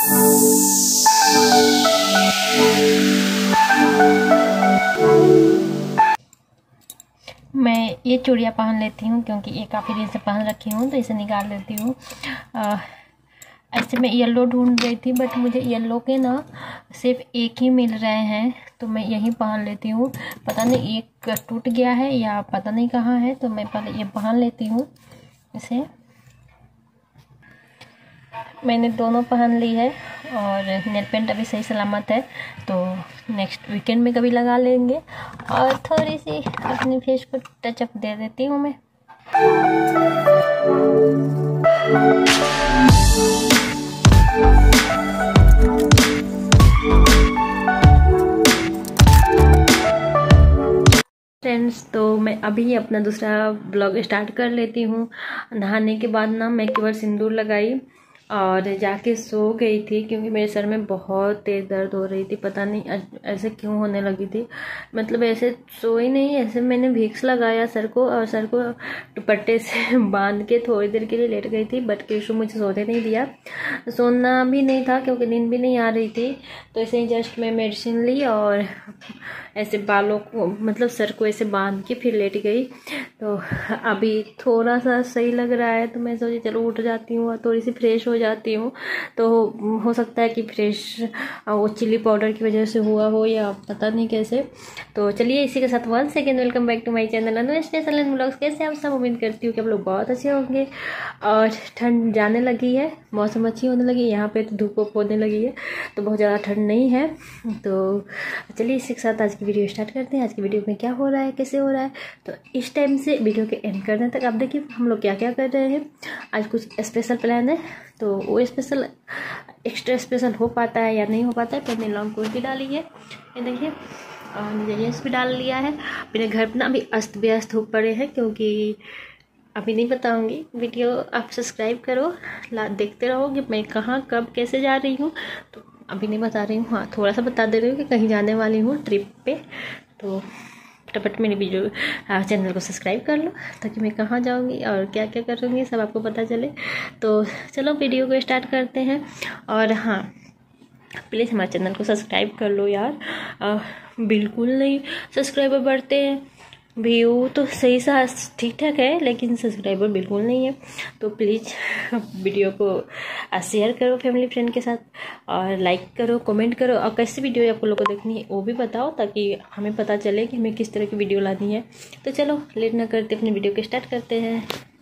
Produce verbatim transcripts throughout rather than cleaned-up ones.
मैं ये चूड़ियाँ पहन लेती हूँ क्योंकि ये काफ़ी दिन से पहन रखी हूँ, तो इसे निकाल लेती हूँ। ऐसे मैं येलो ढूंढ रही थी बट मुझे येलो के ना सिर्फ एक ही मिल रहे हैं, तो मैं यही पहन लेती हूँ। पता नहीं एक टूट गया है या पता नहीं कहाँ है, तो मैं पहले ये पहन लेती हूँ। इसे मैंने दोनों पहन ली है और नेल पेंट अभी सही सलामत है, तो नेक्स्ट वीकेंड में कभी लगा लेंगे। और थोड़ी सी अपनी फेस को टचअप दे देती हूँ मैं। फ्रेंड्स, तो मैं अभी अपना दूसरा ब्लॉग स्टार्ट कर लेती हूँ। नहाने के बाद ना मैं केवल सिंदूर लगाई और जाके सो गई थी क्योंकि मेरे सर में बहुत तेज़ दर्द हो रही थी। पता नहीं ऐसे क्यों होने लगी थी, मतलब ऐसे सोई नहीं, ऐसे मैंने विक्स लगाया सर को और सर को दुपट्टे से बांध के थोड़ी देर के लिए लेट गई थी। बट कृष्ण मुझे सोने नहीं दिया, सोना भी नहीं था क्योंकि नींद भी नहीं आ रही थी। तो ऐसे ही जस्ट मैं मेडिसिन ली और ऐसे बालों को मतलब सर को ऐसे बांध के फिर लेट गई। तो अभी थोड़ा सा सही लग रहा है, तो मैं सोची चलो उठ जाती हूँ और थोड़ी सी फ्रेश हो जाती हूँ। तो हो सकता है कि फ्रेश वो चिली पाउडर की वजह से हुआ हो या पता नहीं कैसे। तो चलिए इसी के साथ one second welcome back to my channel Anu special and vlogs. कैसे आप सब? उम्मीद करती हूँ कि आप लोग बहुत अच्छे होंगे। और ठंड जाने लगी है, मौसम अच्छी होने लगी है, यहाँ पे तो धूप होने लगी है, तो बहुत ज़्यादा ठंड नहीं है। तो चलिए इसी के साथ आज की वीडियो स्टार्ट करते हैं। आज की वीडियो में क्या हो रहा है, कैसे हो रहा है, तो इस टाइम से वीडियो के एंड करने तक आप देखिए हम लोग क्या क्या कर रहे हैं। आज कुछ स्पेशल प्लान है, तो वो स्पेशल एक्स्ट्रा स्पेशल हो पाता है या नहीं हो पाता है। मैंने लॉन्ग कुर्ती डाली है, ये देखिए, और मुझे जींस भी डाल लिया है। मेरे घर पर ना अभी अस्त व्यस्त हो पड़े हैं क्योंकि अभी नहीं बताऊंगी। वीडियो आप सब्सक्राइब करो, ला देखते रहो कि मैं कहाँ कब कैसे जा रही हूँ। तो अभी नहीं बता रही हूँ, हाँ थोड़ा सा बता दे रही हूँ कि कहीं जाने वाली हूँ ट्रिप पे। तो फटाफट मेरी वीडियो चैनल को सब्सक्राइब कर लो ताकि मैं कहाँ जाऊँगी और क्या क्या करूँगी सब आपको पता चले। तो चलो वीडियो को स्टार्ट करते हैं। और हाँ, प्लीज़ हमारे चैनल को सब्सक्राइब कर लो यार। आ, बिल्कुल नहीं सब्सक्राइबर बढ़ते हैं, व्यू तो सही सा ठीक ठाक है लेकिन सब्सक्राइबर बिल्कुल नहीं है। तो प्लीज़ वीडियो को शेयर करो फैमिली फ्रेंड के साथ और लाइक करो, कमेंट करो, और कैसी वीडियो आप लोगों को देखनी है वो भी बताओ ताकि हमें पता चले कि हमें किस तरह की वीडियो लानी है। तो चलो लेट ना करते अपनी वीडियो को स्टार्ट करते हैं।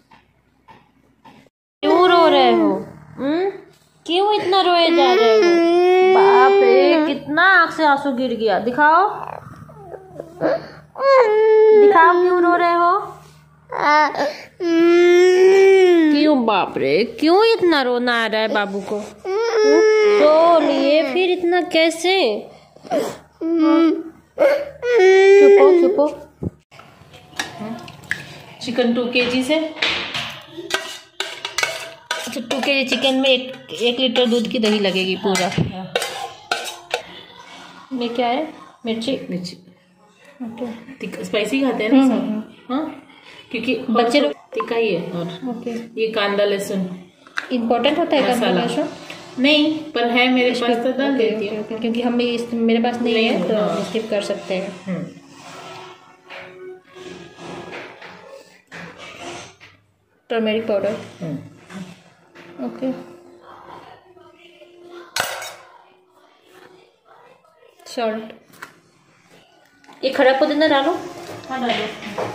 क्यों रो रहे हो? हम्म क्यों इतना रोए जा रहे हो? बाप रे, कितना आँख से आंसू गिर गया, दिखाओ दिखाओ क्यों रो रहे हो? क्यों बाप रे, क्यों इतना रोना आ रहा है बाबू को? सो लिए फिर इतना कैसे? चुपो चुपो। चिकन टू के जी से, अच्छा टू के जी चिकन में एक एक लीटर दूध की दही लगेगी पूरा। ये क्या है? मिर्ची मिर्ची ओके, स्पाइसी खाते हैं ना सब। हाँ, क्योंकि बच्चे लोग तीखा ही है। और ओके, ये कांदा लहसुन इम्पोर्टेंट होता है कांदा लहसुन? नहीं, पर है मेरे पास तो डाल देती हूँ क्योंकि हम भी इस मेरे पास नहीं है तो स्किप कर सकते हैं। टर्मेरिक पाउडर, ओके, सॉल्ट, ये खड़ा पुदीना डालो। हाँ डालो।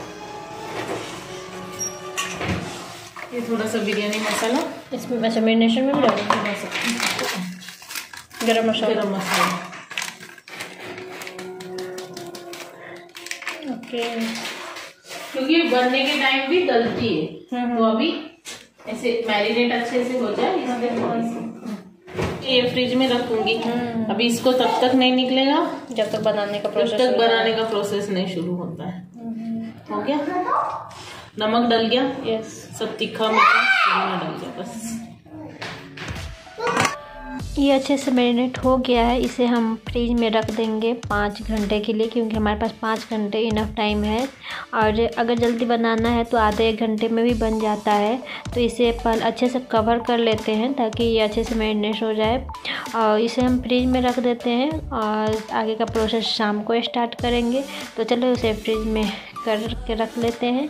ये थोड़ा सा बिरयानी मसाला इसमें, अच्छा मैरिनेशन में भी डालो। थोड़ा सा गरम मसाला, गरम मसाला, ओके, क्योंकि बनने के टाइम भी गलती है। तो अभी ऐसे मैरिनेट अच्छे से हो जाए, इसमें ये फ्रिज में रखूंगी। अभी इसको तब तक नहीं निकलेगा जब तक बनाने का प्रोसेस जब तक बनाने का प्रोसेस नहीं शुरू होता है। हो गया, नमक डल गया, यस, सब तीखा मीठा डाल दिया बस। ये अच्छे से मैरिनेट हो गया है। इसे हम फ्रिज में रख देंगे पाँच घंटे के लिए, क्योंकि हमारे पास पाँच घंटे इनफ टाइम है। और अगर जल्दी बनाना है तो आधे एक घंटे में भी बन जाता है। तो इसे पहले अच्छे से कवर कर लेते हैं ताकि ये अच्छे से मैरिनेट हो जाए, और इसे हम फ्रिज में रख देते हैं और आगे का प्रोसेस शाम को स्टार्ट करेंगे। तो चलो उसे फ्रिज में कर के रख लेते हैं।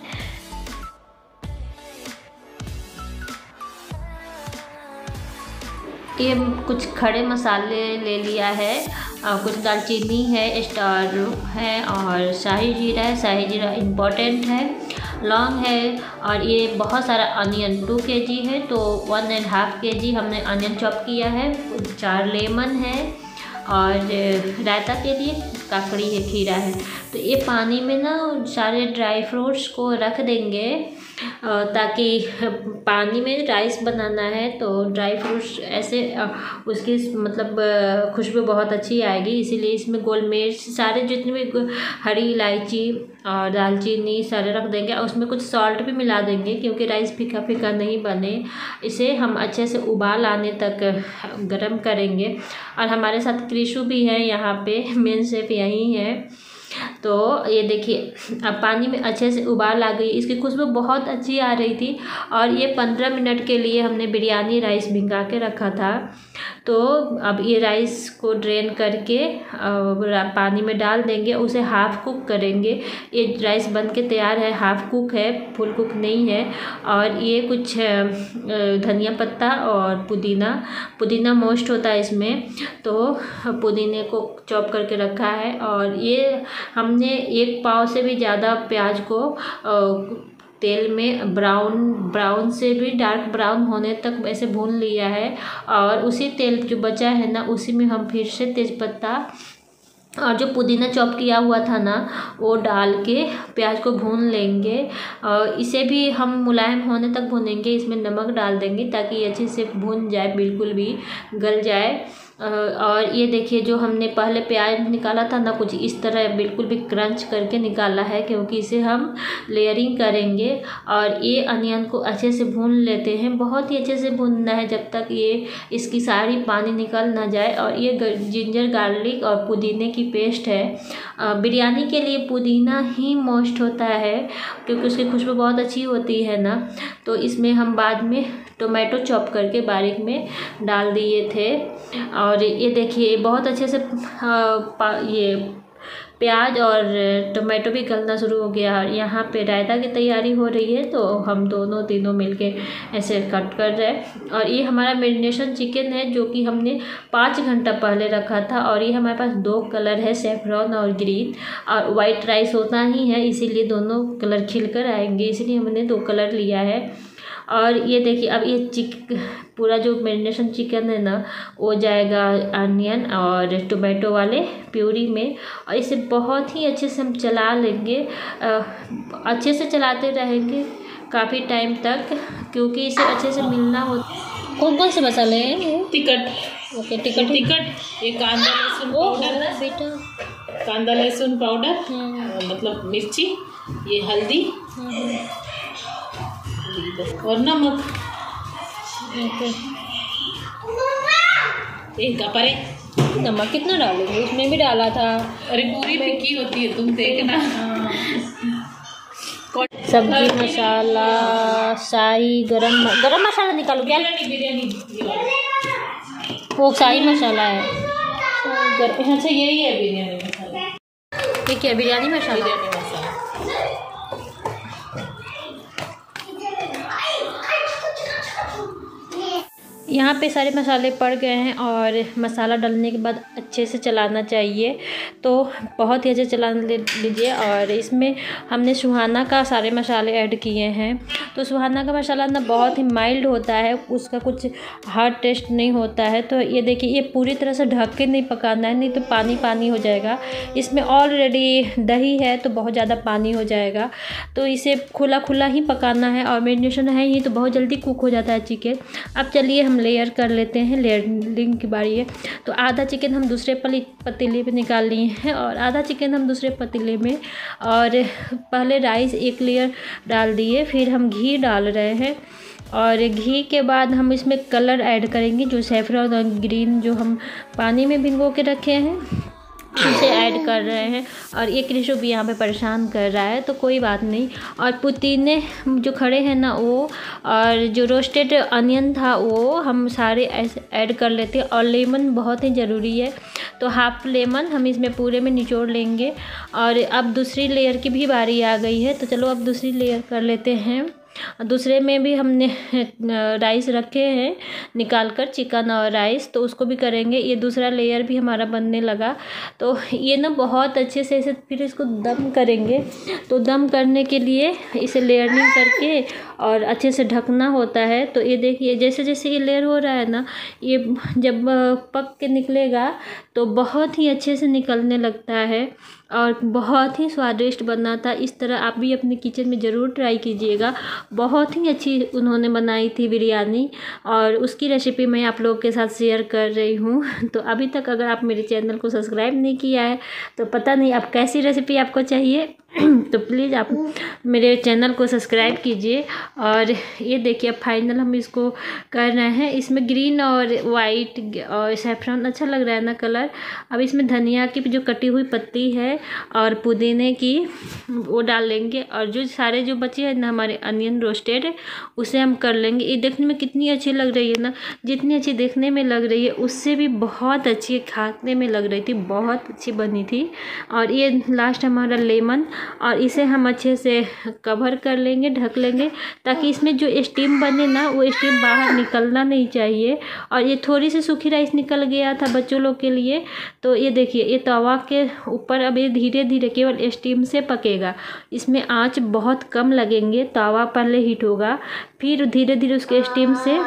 ये कुछ खड़े मसाले ले लिया है, और कुछ दालचीनी है, स्टार है, और शाही जीरा है। शाही जीरा इम्पोर्टेंट है। लौंग है, और ये बहुत सारा अनियन टू के जी है, तो वन एंड हाफ के जी हमने अनियन चॉप किया है। चार लेमन है, और रायता के लिए काकड़ी है, खीरा है। तो ये पानी में ना सारे ड्राई फ्रूट्स को रख देंगे, ताकि पानी में राइस बनाना है तो ड्राई फ्रूट्स ऐसे उसकी मतलब खुशबू बहुत अच्छी आएगी। इसीलिए इसमें गोल मिर्च, सारे जितने भी हरी इलायची और दालचीनी सारे रख देंगे, और उसमें कुछ सॉल्ट भी मिला देंगे क्योंकि राइस फीका फीका नहीं बने। इसे हम अच्छे से उबाल आने तक गरम करेंगे। और हमारे साथ क्रिशु भी है यहाँ पे, मेन शेफ यही है। तो ये देखिए अब पानी में अच्छे से उबाल आ गई, इसकी खुशबू बहुत अच्छी आ रही थी। और ये पंद्रह मिनट के लिए हमने बिरयानी राइस भिंगा के रखा था। तो अब ये राइस को ड्रेन करके पानी में डाल देंगे, उसे हाफ़ कुक करेंगे। ये राइस बन के तैयार है, हाफ़ कुक है, फुल कुक नहीं है। और ये कुछ धनिया पत्ता और पुदीना, पुदीना मोस्ट होता है इसमें, तो पुदीने को चॉप करके रखा है। और ये हमने एक पाव से भी ज़्यादा प्याज को तेल में ब्राउन ब्राउन से भी डार्क ब्राउन होने तक ऐसे भून लिया है। और उसी तेल जो बचा है ना, उसी में हम फिर से तेज़पत्ता और जो पुदीना चॉप किया हुआ था ना, वो डाल के प्याज को भून लेंगे। और इसे भी हम मुलायम होने तक भूनेंगे। इसमें नमक डाल देंगे ताकि ये अच्छे से भून जाए, बिल्कुल भी गल जाए। और ये देखिए जो हमने पहले प्याज निकाला था ना, कुछ इस तरह बिल्कुल भी क्रंच करके निकाला है, क्योंकि इसे हम लेयरिंग करेंगे। और ये अनियन को अच्छे से भून लेते हैं, बहुत ही अच्छे से भूनना है जब तक ये इसकी सारी पानी निकल ना जाए। और ये जिंजर गार्लिक और पुदीने की पेस्ट है। बिरयानी के लिए पुदीना ही मोस्ट होता है क्योंकि उसकी खुशबू बहुत अच्छी होती है ना। तो इसमें हम बाद में टोमेटो चॉप करके बारीक में डाल दिए थे। और ये देखिए बहुत अच्छे से ये प्याज और टोमेटो भी गलना शुरू हो गया। और यहाँ पे रायता की तैयारी हो रही है, तो हम दोनों तीनों मिलके ऐसे कट कर रहे हैं। और ये हमारा मैरिनेशन चिकन है जो कि हमने पाँच घंटा पहले रखा था। और ये हमारे पास दो कलर है, सैफरॉन और ग्रीन। और वाइट राइस होता ही है, इसीलिए दोनों कलर खिलकर आएंगे, इसलिए हमने दो कलर लिया है। और ये देखिए अब ये चिक पूरा जो मैरिनेशन चिकन है ना, वो जाएगा अनियन और टोमेटो वाले प्यूरी में। और इसे बहुत ही अच्छे से हम चला लेंगे, अच्छे से चलाते रहेंगे काफ़ी टाइम तक, क्योंकि इसे अच्छे से मिलना हो। कौन कौन से मसाले हैं? टिकट, ओके टिकट टिकट ये कांदा लहसुन पाउडर बेटा, कांदा लहसुन पाउडर, मतलब मिर्ची, ये हल्दी और नमक। एक परे नमक कितना डालेंगे? उसमें भी डाला था। अरे पूरी फिक्की होती है, तुम देखना। सब्जी मसाला, शाही गरम गरम मसाला निकालो क्या? बिरयानी वो शाही मसाला है। अच्छा यही है बिरयानी मसाला। ठीक है बिरयानी मसाला। बिरयानी मसाला यहाँ पे सारे मसाले पड़ गए हैं। और मसाला डालने के बाद अच्छे से चलाना चाहिए, तो बहुत ही अच्छे से चला लीजिए। और इसमें हमने सुहाना का सारे मसाले ऐड किए हैं। तो सुहाना का मसाला ना बहुत ही माइल्ड होता है, उसका कुछ हार्ड टेस्ट नहीं होता है। तो ये देखिए ये पूरी तरह से ढक के नहीं पकाना है, नहीं तो पानी पानी हो जाएगा। इसमें ऑलरेडी दही है तो बहुत ज़्यादा पानी हो जाएगा, तो इसे खुला खुला ही पकाना है। और मैरिनेशन है ही तो बहुत जल्दी कुक हो जाता है चिकन। अब चलिए हम लेयर कर लेते हैं, लेयरिंग की बारी है। तो आधा चिकन हम दूसरे पतीले पे निकाल लिए हैं और आधा चिकन हम दूसरे पतीले में। और पहले राइस एक लेयर डाल दिए, फिर हम घी डाल रहे हैं। और घी के बाद हम इसमें कलर ऐड करेंगे, जो सैफरन और ग्रीन जो हम पानी में भिगो के रखे हैं उसे ऐड कर रहे हैं। और ये कृषु भी यहाँ पे परेशान कर रहा है, तो कोई बात नहीं। और पुदीने जो खड़े हैं ना वो, और जो रोस्टेड अनियन था वो हम सारे ऐसे ऐड कर लेते हैं। और लेमन बहुत ही ज़रूरी है, तो हाफ लेमन हम इसमें पूरे में निचोड़ लेंगे। और अब दूसरी लेयर की भी बारी आ गई है, तो चलो अब दूसरी लेयर कर लेते हैं। दूसरे में भी हमने राइस रखे हैं निकाल कर, चिकन और राइस, तो उसको भी करेंगे। ये दूसरा लेयर भी हमारा बनने लगा, तो ये ना बहुत अच्छे से इसे फिर इसको दम करेंगे। तो दम करने के लिए इसे लेयरिंग करके और अच्छे से ढकना होता है। तो ये देखिए जैसे जैसे ये लेयर हो रहा है ना, ये जब पक के निकलेगा तो बहुत ही अच्छे से निकलने लगता है और बहुत ही स्वादिष्ट बना था। इस तरह आप भी अपने किचन में ज़रूर ट्राई कीजिएगा। बहुत ही अच्छी उन्होंने बनाई थी बिरयानी, और उसकी रेसिपी मैं आप लोगों के साथ शेयर कर रही हूँ। तो अभी तक अगर आप मेरे चैनल को सब्सक्राइब नहीं किया है तो पता नहीं अब कैसी रेसिपी आपको चाहिए, तो प्लीज़ आप मेरे चैनल को सब्सक्राइब कीजिए। और ये देखिए अब फाइनल हम इसको कर रहे हैं। इसमें ग्रीन और वाइट और सैफरन अच्छा लग रहा है ना कलर। अब इसमें धनिया की जो कटी हुई पत्ती है और पुदीने की वो डाल लेंगे, और जो सारे जो बचे हैं ना हमारे अनियन रोस्टेड उसे हम कर लेंगे। ये देखने में कितनी अच्छी लग रही है ना, जितनी अच्छी देखने में लग रही है उससे भी बहुत अच्छी खाने में लग रही थी, बहुत अच्छी बनी थी। और ये लास्ट हमारा लेमन, और इसे हम अच्छे से कवर कर लेंगे, ढक लेंगे, ताकि इसमें जो स्टीम बने ना वो स्टीम बाहर निकलना नहीं चाहिए। और ये थोड़ी सी सूखी राइस निकल गया था बच्चों लोग के लिए, तो ये देखिए ये तवा के ऊपर अब ये धीरे धीरे केवल स्टीम से पकेगा। इसमें आंच बहुत कम लगेंगे, तवा पहले हीट होगा, फिर धीरे धीरे उसके स्टीम से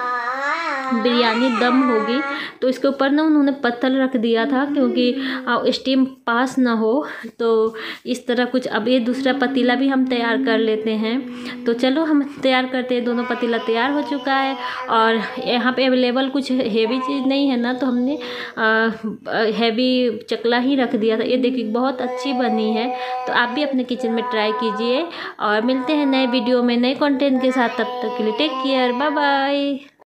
बिरयानी दम होगी। तो इसके ऊपर ना उन्होंने पत्थर रख दिया था क्योंकि स्टीम पास ना हो। तो इस तरह कुछ, अब ये दूसरा पतीला भी हम तैयार कर लेते हैं। तो चलो हम तैयार करते हैं, दोनों पतीला तैयार हो चुका है। और यहाँ पे अवेलेबल कुछ हेवी चीज़ नहीं है ना, तो हमने हैवी चकला ही रख दिया था। ये देखिए बहुत अच्छी बनी है, तो आप भी अपने किचन में ट्राई कीजिए। और मिलते हैं नए वीडियो में नए कंटेंट के साथ, तब तक के लिए टेक केयर, बाय बाय।